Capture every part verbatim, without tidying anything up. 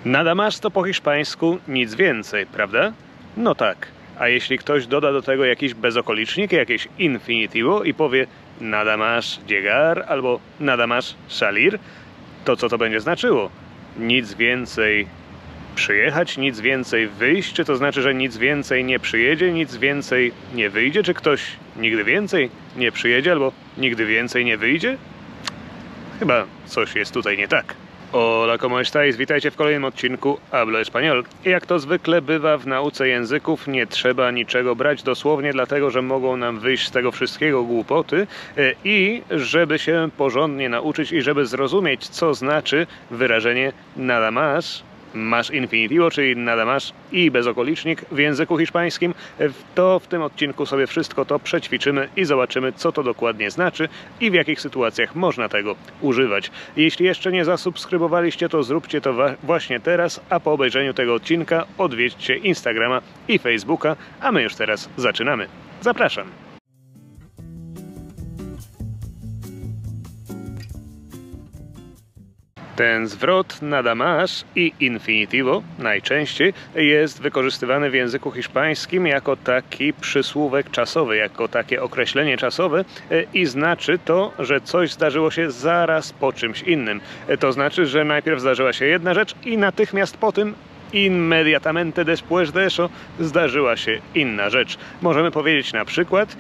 Nada más to po hiszpańsku nic więcej, prawda? No tak. A jeśli ktoś doda do tego jakiś bezokolicznik, jakieś infinitivo i powie nada más llegar albo nada más salir, to co to będzie znaczyło? Nic więcej przyjechać, nic więcej wyjść? Czy to znaczy, że nic więcej nie przyjedzie, nic więcej nie wyjdzie? Czy ktoś nigdy więcej nie przyjedzie albo nigdy więcej nie wyjdzie? Chyba coś jest tutaj nie tak. Hola, ¿cómo estáis? Witajcie w kolejnym odcinku Hablo Español. I jak to zwykle bywa w nauce języków, nie trzeba niczego brać dosłownie, dlatego że mogą nam wyjść z tego wszystkiego głupoty. I żeby się porządnie nauczyć i żeby zrozumieć, co znaczy wyrażenie nada más, más infinitivo, czyli nada más i bezokolicznik w języku hiszpańskim, to w tym odcinku sobie wszystko to przećwiczymy i zobaczymy, co to dokładnie znaczy i w jakich sytuacjach można tego używać. Jeśli jeszcze nie zasubskrybowaliście, to zróbcie to właśnie teraz, a po obejrzeniu tego odcinka odwiedźcie Instagrama i Facebooka, a my już teraz zaczynamy. Zapraszam! Ten zwrot nada más i infinitivo najczęściej jest wykorzystywany w języku hiszpańskim jako taki przysłówek czasowy, jako takie określenie czasowe i znaczy to, że coś zdarzyło się zaraz po czymś innym. To znaczy, że najpierw zdarzyła się jedna rzecz i natychmiast po tym inmediatamente después de eso zdarzyła się inna rzecz. Możemy powiedzieć na przykład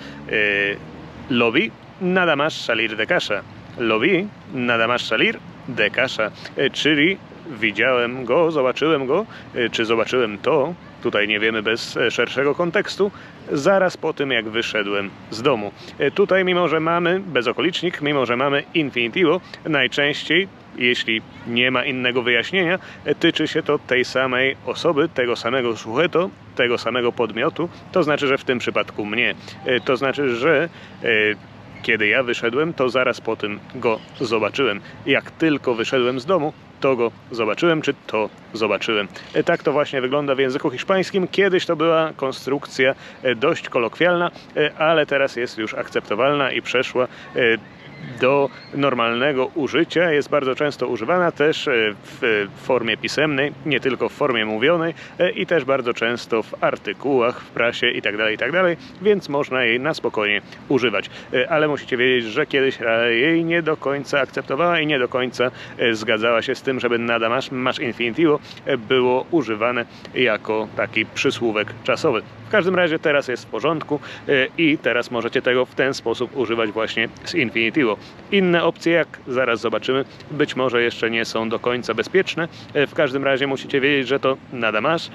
yy, lo vi nada más salir de casa. Lo vi nada más salir de casa, czyli widziałem go, zobaczyłem go, czy zobaczyłem to, tutaj nie wiemy bez szerszego kontekstu, zaraz po tym jak wyszedłem z domu. Tutaj mimo, że mamy bezokolicznik, mimo, że mamy infinitivo, najczęściej, jeśli nie ma innego wyjaśnienia, tyczy się to tej samej osoby, tego samego sujeto, tego samego podmiotu, to znaczy, że w tym przypadku mnie. To znaczy, że kiedy ja wyszedłem, to zaraz po tym go zobaczyłem. Jak tylko wyszedłem z domu, to go zobaczyłem, czy to zobaczyłem. Tak to właśnie wygląda w języku hiszpańskim. Kiedyś to była konstrukcja dość kolokwialna, ale teraz jest już akceptowalna i przeszła do normalnego użycia. Jest bardzo często używana też w formie pisemnej, nie tylko w formie mówionej i też bardzo często w artykułach, w prasie itd., itd., więc można jej na spokojnie używać. Ale musicie wiedzieć, że kiedyś jej nie do końca akceptowała i nie do końca zgadzała się z tym, żeby nada más, más infinitivo było używane jako taki przysłówek czasowy. W każdym razie teraz jest w porządku i teraz możecie tego w ten sposób używać właśnie z infinitivo. Inne opcje, jak zaraz zobaczymy, być może jeszcze nie są do końca bezpieczne. W każdym razie musicie wiedzieć, że to nada más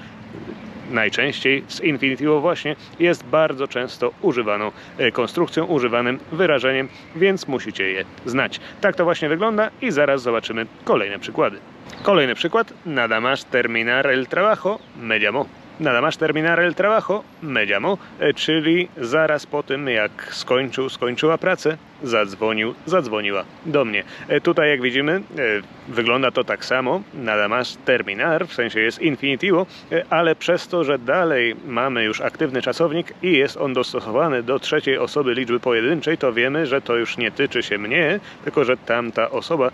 najczęściej z infinitivo właśnie jest bardzo często używaną konstrukcją, używanym wyrażeniem, więc musicie je znać. Tak to właśnie wygląda i zaraz zobaczymy kolejne przykłady. Kolejny przykład. Nada más terminar el trabajo me llamó. Nada más terminar el trabajo me llamó, czyli zaraz po tym jak skończył, skończyła pracę, zadzwonił, zadzwoniła do mnie. Tutaj jak widzimy wygląda to tak samo, nada más terminar, w sensie jest infinitivo, ale przez to, że dalej mamy już aktywny czasownik i jest on dostosowany do trzeciej osoby liczby pojedynczej, to wiemy, że to już nie tyczy się mnie, tylko że tamta osoba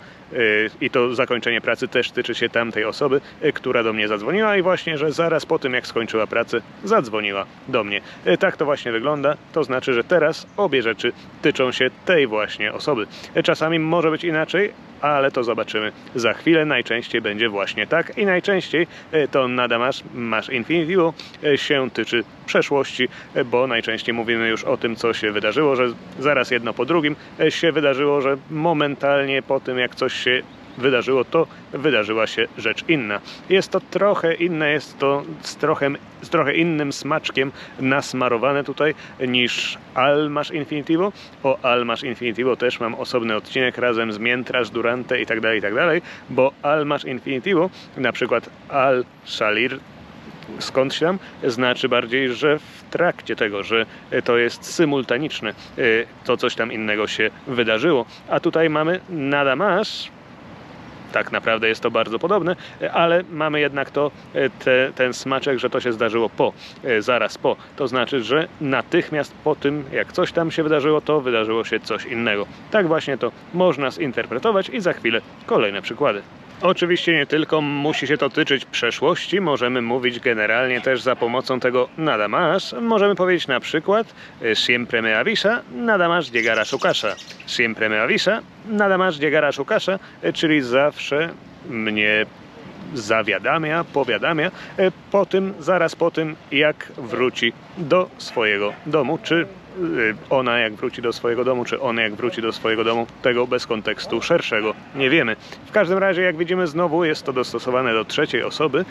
i to zakończenie pracy też tyczy się tamtej osoby, która do mnie zadzwoniła i właśnie, że zaraz po tym jak skończyła pracę, zadzwoniła do mnie. Tak to właśnie wygląda, to znaczy, że teraz obie rzeczy tyczą się tej właśnie osoby. Czasami może być inaczej, ale to zobaczymy za chwilę. Najczęściej będzie właśnie tak i najczęściej to nada más, más infinitivo się tyczy przeszłości, bo najczęściej mówimy już o tym, co się wydarzyło, że zaraz jedno po drugim się wydarzyło, że momentalnie po tym, jak coś się wydarzyło, to wydarzyła się rzecz inna. Jest to trochę inne, jest to z trochę, z trochę innym smaczkiem nasmarowane tutaj niż al más infinitivo. O al más infinitivo też mam osobny odcinek razem z mientras, durante itd., itd., bo al más infinitivo, na przykład al salir, skąd się tam, znaczy bardziej, że w trakcie tego, że to jest symultaniczne, to coś tam innego się wydarzyło. A tutaj mamy nada más, tak naprawdę jest to bardzo podobne, ale mamy jednak to, te, ten smaczek, że to się zdarzyło po, zaraz po. To znaczy, że natychmiast po tym, jak coś tam się wydarzyło, to wydarzyło się coś innego. Tak właśnie to można zinterpretować i za chwilę kolejne przykłady. Oczywiście nie tylko musi się to tyczyć przeszłości, możemy mówić generalnie też za pomocą tego nada más. Możemy powiedzieć na przykład siempre me avisa, nada más llegar a su casa. Siempre me avisa, nada más llegar a su casa, czyli zawsze mnie zawiadamia, powiadamia po tym, zaraz po tym, jak wróci do swojego domu, czy ona jak wróci do swojego domu, czy on jak wróci do swojego domu, tego bez kontekstu szerszego nie wiemy. W każdym razie, jak widzimy, znowu jest to dostosowane do trzeciej osoby,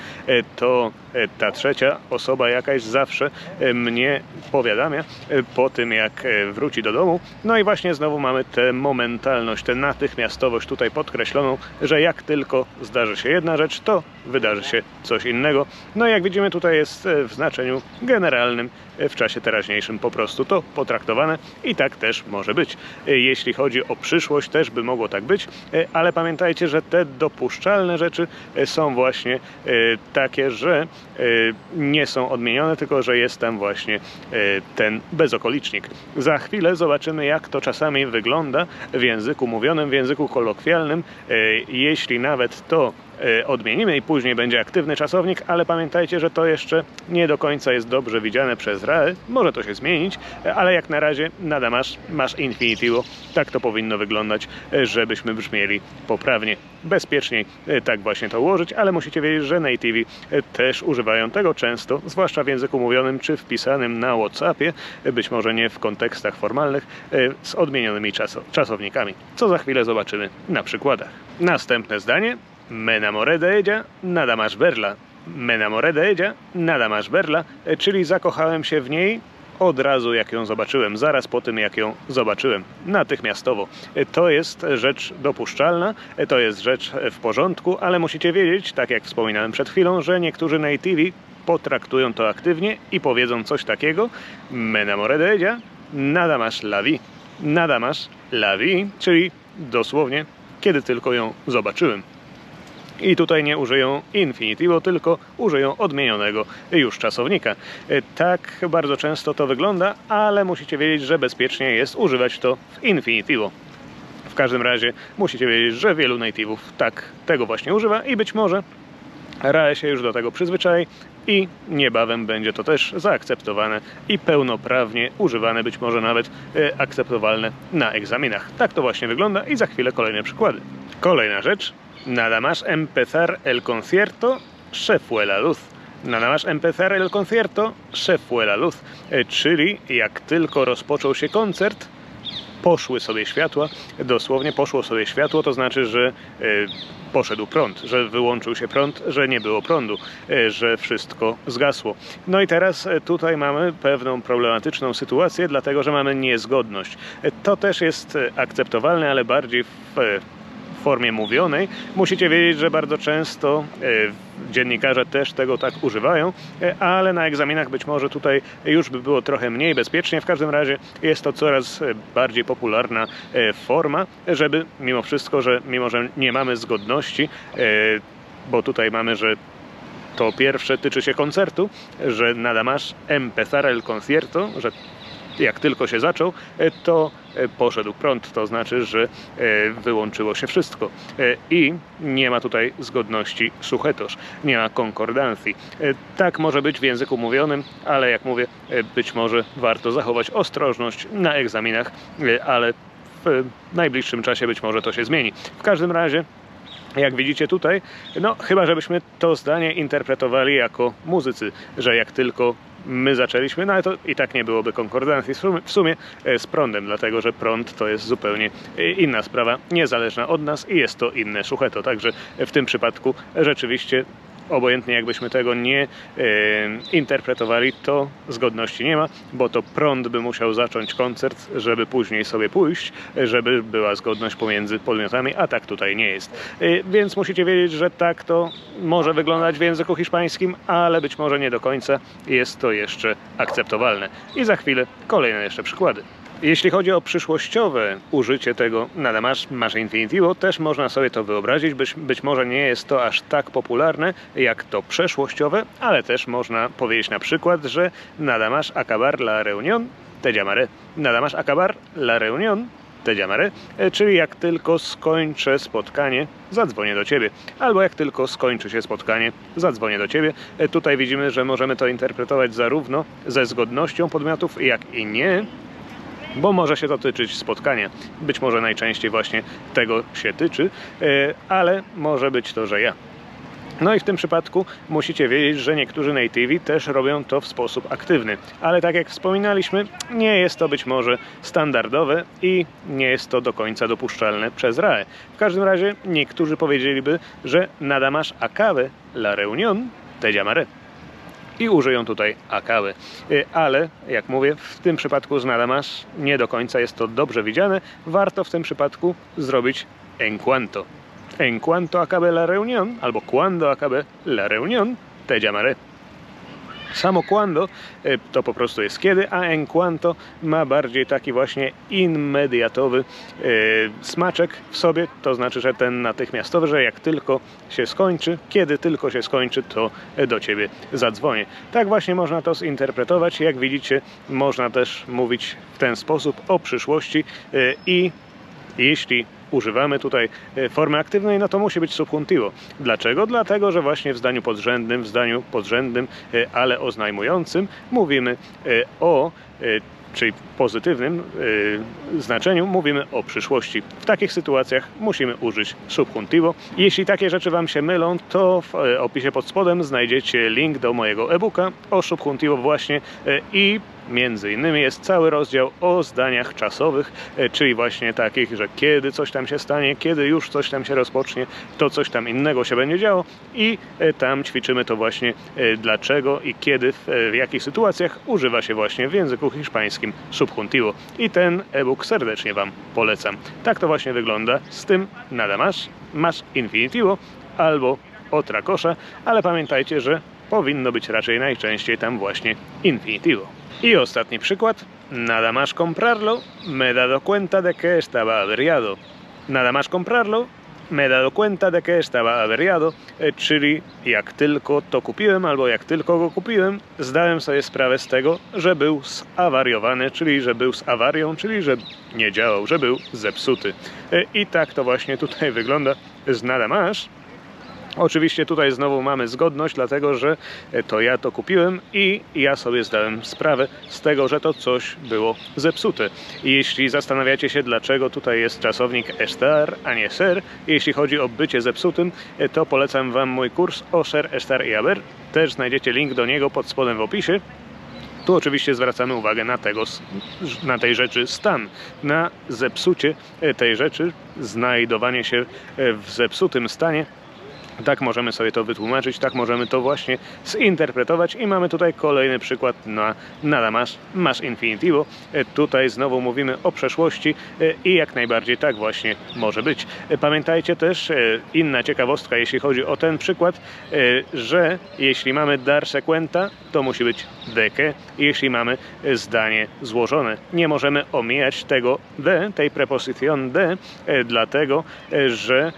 to ta trzecia osoba jakaś zawsze mnie powiadamia po tym, jak wróci do domu. No i właśnie znowu mamy tę momentalność, tę natychmiastowość tutaj podkreśloną, że jak tylko zdarzy się jedna rzecz, to wydarzy się coś innego. No i jak widzimy, tutaj jest w znaczeniu generalnym, w czasie teraźniejszym po prostu to potraktowane i tak też może być. Jeśli chodzi o przyszłość, też by mogło tak być, ale pamiętajcie, że te dopuszczalne rzeczy są właśnie takie, że nie są odmienione, tylko że jest tam właśnie ten bezokolicznik. Za chwilę zobaczymy, jak to czasami wygląda w języku mówionym, w języku kolokwialnym, jeśli nawet to odmienimy i później będzie aktywny czasownik, ale pamiętajcie, że to jeszcze nie do końca jest dobrze widziane przez R A E. Może to się zmienić, ale jak na razie nada más, masz infinitivo. Tak to powinno wyglądać, żebyśmy brzmieli poprawnie, bezpieczniej tak właśnie to ułożyć, ale musicie wiedzieć, że nativi też używają tego często, zwłaszcza w języku mówionym czy wpisanym na WhatsAppie, być może nie w kontekstach formalnych, z odmienionymi czasownikami, co za chwilę zobaczymy na przykładach. Następne zdanie. Me enamoré de ella, nada más verla. Me enamoré de ella, nada más verla, czyli zakochałem się w niej od razu jak ją zobaczyłem, zaraz po tym jak ją zobaczyłem, natychmiastowo. To jest rzecz dopuszczalna, to jest rzecz w porządku, ale musicie wiedzieć, tak jak wspominałem przed chwilą, że niektórzy nativi potraktują to aktywnie i powiedzą coś takiego: me enamoré de ella, nada más la vi. Nada más la vi, czyli dosłownie kiedy tylko ją zobaczyłem. I tutaj nie użyją infinitivo, tylko użyją odmienionego już czasownika. Tak bardzo często to wygląda, ale musicie wiedzieć, że bezpiecznie jest używać to w infinitivo. W każdym razie musicie wiedzieć, że wielu native'ów tak tego właśnie używa i być może R A E się już do tego przyzwyczai i niebawem będzie to też zaakceptowane i pełnoprawnie używane, być może nawet e, akceptowalne na egzaminach. Tak to właśnie wygląda i za chwilę kolejne przykłady. Kolejna rzecz. Nada más empezar el concierto, se fue la luz. Nada más empezar el concierto, se fue la luz. E, czyli jak tylko rozpoczął się koncert, poszły sobie światła. Dosłownie poszło sobie światło, to znaczy, że e, poszedł prąd, że wyłączył się prąd, że nie było prądu, e, że wszystko zgasło. No i teraz e, tutaj mamy pewną problematyczną sytuację, dlatego że mamy niezgodność. E, to też jest akceptowalne, ale bardziej w e, w formie mówionej. Musicie wiedzieć, że bardzo często e, dziennikarze też tego tak używają, e, ale na egzaminach być może tutaj już by było trochę mniej bezpiecznie. W każdym razie jest to coraz bardziej popularna e, forma, żeby mimo wszystko, że mimo że nie mamy zgodności, e, bo tutaj mamy, że to pierwsze tyczy się koncertu, że nada más empezar el concierto, że jak tylko się zaczął, to poszedł prąd, to znaczy, że wyłączyło się wszystko i nie ma tutaj zgodności sujetos, nie ma konkordancji. Tak może być w języku mówionym, ale jak mówię, być może warto zachować ostrożność na egzaminach, ale w najbliższym czasie być może to się zmieni. W każdym razie, jak widzicie tutaj, no chyba żebyśmy to zdanie interpretowali jako muzycy, że jak tylko my zaczęliśmy, no ale to i tak nie byłoby konkordancji w sumie z prądem, dlatego że prąd to jest zupełnie inna sprawa, niezależna od nas i jest to inne sujeto, także w tym przypadku rzeczywiście obojętnie jakbyśmy tego nie e, interpretowali, to zgodności nie ma, bo to prąd by musiał zacząć koncert, żeby później sobie pójść, żeby była zgodność pomiędzy podmiotami, a tak tutaj nie jest. E, więc musicie wiedzieć, że tak to może wyglądać w języku hiszpańskim, ale być może nie do końca jest to jeszcze akceptowalne. I za chwilę kolejne jeszcze przykłady. Jeśli chodzi o przyszłościowe użycie tego nada más, masz infinitivo, też można sobie to wyobrazić. Być, być może nie jest to aż tak popularne jak to przeszłościowe, ale też można powiedzieć na przykład, że nada más acabar la reunión, te llamaré. Nada más acabar la reunión, te llamaré, czyli jak tylko skończę spotkanie, zadzwonię do Ciebie. Albo jak tylko skończy się spotkanie, zadzwonię do Ciebie. Tutaj widzimy, że możemy to interpretować zarówno ze zgodnością podmiotów, jak i nie, bo może się to tyczyć spotkania. Być może najczęściej właśnie tego się tyczy, ale może być to, że ja. No i w tym przypadku musicie wiedzieć, że niektórzy nativi też robią to w sposób aktywny. Ale tak jak wspominaliśmy, nie jest to być może standardowe i nie jest to do końca dopuszczalne przez R A E. W każdym razie niektórzy powiedzieliby, że nada más acabe la reunión, te llamaré. I użyją tutaj acabe. Ale, jak mówię, w tym przypadku z nada más nie do końca jest to dobrze widziane. Warto w tym przypadku zrobić en cuanto. En cuanto acabe la reunión, albo cuando acabe la reunión, te llamaré. Samo cuando to po prostu jest kiedy, a en cuanto ma bardziej taki właśnie immediatowy e, smaczek w sobie, to znaczy, że ten natychmiastowy, że jak tylko się skończy, kiedy tylko się skończy, to do Ciebie zadzwonię. Tak właśnie można to zinterpretować. Jak widzicie, można też mówić w ten sposób o przyszłości e, i jeśli używamy tutaj formy aktywnej, no to musi być subjuntivo. Dlaczego? Dlatego, że właśnie w zdaniu podrzędnym, w zdaniu podrzędnym, ale oznajmującym mówimy o, czyli pozytywnym znaczeniu, mówimy o przyszłości. W takich sytuacjach musimy użyć subjuntivo. Jeśli takie rzeczy Wam się mylą, to w opisie pod spodem znajdziecie link do mojego e-booka o subjuntivo właśnie i między innymi jest cały rozdział o zdaniach czasowych, czyli właśnie takich, że kiedy coś tam się stanie, kiedy już coś tam się rozpocznie, to coś tam innego się będzie działo i tam ćwiczymy to właśnie dlaczego i kiedy, w jakich sytuacjach używa się właśnie w języku hiszpańskim subjuntivo. I ten e-book serdecznie Wam polecam. Tak to właśnie wygląda z tym nada más, más infinitivo albo otra cosa, ale pamiętajcie, że powinno być raczej najczęściej tam właśnie infinitivo. I ostatni przykład. Nada más comprarlo, me he dado cuenta de que estaba averiado. Nada más comprarlo, me he dado cuenta de que estaba averiado, czyli jak tylko to kupiłem, albo jak tylko go kupiłem, zdałem sobie sprawę z tego, że był zawariowany, czyli że był z awarią, czyli że nie działał, że był zepsuty. I tak to właśnie tutaj wygląda z nada más. Oczywiście tutaj znowu mamy zgodność, dlatego że to ja to kupiłem i ja sobie zdałem sprawę z tego, że to coś było zepsute. I jeśli zastanawiacie się, dlaczego tutaj jest czasownik estar, a nie ser, jeśli chodzi o bycie zepsutym, to polecam Wam mój kurs o ser, estar i haber. Też znajdziecie link do niego pod spodem w opisie. Tu oczywiście zwracamy uwagę na, tego, na tej rzeczy stan, na zepsucie tej rzeczy, znajdowanie się w zepsutym stanie. Tak możemy sobie to wytłumaczyć, tak możemy to właśnie zinterpretować i mamy tutaj kolejny przykład na nada más, más infinitivo. Tutaj znowu mówimy o przeszłości i jak najbardziej tak właśnie może być. Pamiętajcie też, inna ciekawostka, jeśli chodzi o ten przykład, że jeśli mamy darse cuenta, to musi być de que, jeśli mamy zdanie złożone. Nie możemy omijać tego de, tej prepozycjon de, dlatego, że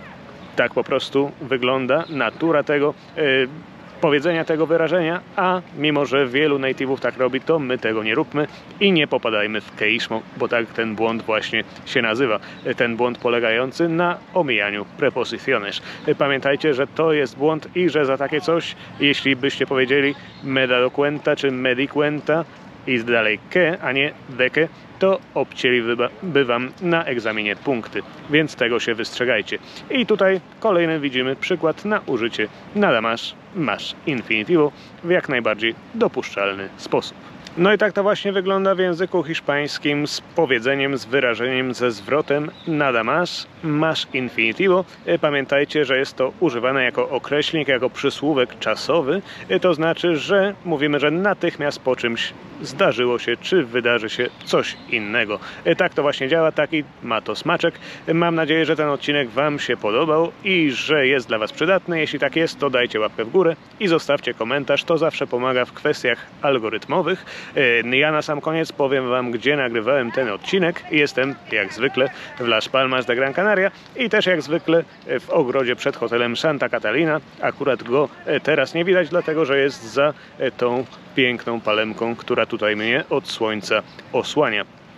tak po prostu wygląda natura tego e, powiedzenia, tego wyrażenia, a mimo, że wielu native'ów tak robi, to my tego nie róbmy i nie popadajmy w queísmo, bo tak ten błąd właśnie się nazywa. Ten błąd polegający na omijaniu preposiciones. Pamiętajcie, że to jest błąd i że za takie coś, jeśli byście powiedzieli me dado cuenta czy me di cuenta i dalej que, a nie de que, to obcięliby Wam na egzaminie punkty, więc tego się wystrzegajcie. I tutaj kolejny widzimy przykład na użycie nada más, más infinitivo w jak najbardziej dopuszczalny sposób. No i tak to właśnie wygląda w języku hiszpańskim z powiedzeniem, z wyrażeniem, ze zwrotem nada más, más infinitivo. Pamiętajcie, że jest to używane jako określnik, jako przysłówek czasowy. To znaczy, że mówimy, że natychmiast po czymś zdarzyło się, czy wydarzy się coś innego. Tak to właśnie działa, taki ma to smaczek. Mam nadzieję, że ten odcinek Wam się podobał i że jest dla Was przydatny. Jeśli tak jest, to dajcie łapkę w górę i zostawcie komentarz. To zawsze pomaga w kwestiach algorytmowych. Ja na sam koniec powiem Wam, gdzie nagrywałem ten odcinek. Jestem jak zwykle w Las Palmas de Gran Canaria i też jak zwykle w ogrodzie przed hotelem Santa Catalina. Akurat go teraz nie widać, dlatego że jest za tą piękną palemką, która tutaj mnie od słońca osłania.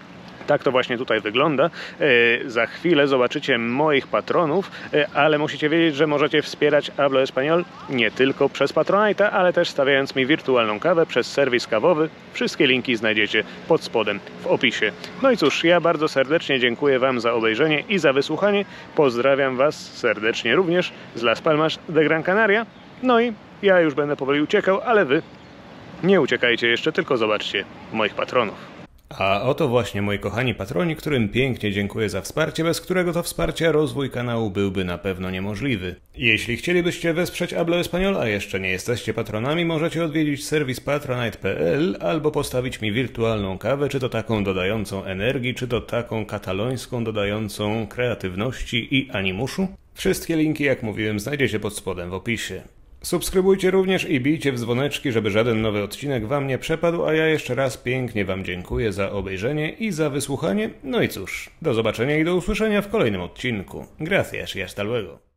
Tak to właśnie tutaj wygląda. Za chwilę zobaczycie moich patronów, ale musicie wiedzieć, że możecie wspierać Hablo Español nie tylko przez Patronite'a, ale też stawiając mi wirtualną kawę przez serwis kawowy. Wszystkie linki znajdziecie pod spodem w opisie. No i cóż, ja bardzo serdecznie dziękuję Wam za obejrzenie i za wysłuchanie. Pozdrawiam Was serdecznie również z Las Palmas de Gran Canaria. No i ja już będę powoli uciekał, ale Wy nie uciekajcie jeszcze, tylko zobaczcie moich patronów. A oto właśnie moi kochani patroni, którym pięknie dziękuję za wsparcie, bez którego to wsparcia rozwój kanału byłby na pewno niemożliwy. Jeśli chcielibyście wesprzeć Hablo Español, a jeszcze nie jesteście patronami, możecie odwiedzić serwis patronite kropka p l albo postawić mi wirtualną kawę, czy to taką dodającą energii, czy to taką katalońską dodającą kreatywności i animuszu. Wszystkie linki, jak mówiłem, znajdziecie pod spodem w opisie. Subskrybujcie również i bijcie w dzwoneczki, żeby żaden nowy odcinek Wam nie przepadł, a ja jeszcze raz pięknie Wam dziękuję za obejrzenie i za wysłuchanie. No i cóż, do zobaczenia i do usłyszenia w kolejnym odcinku. Gracias y hasta luego.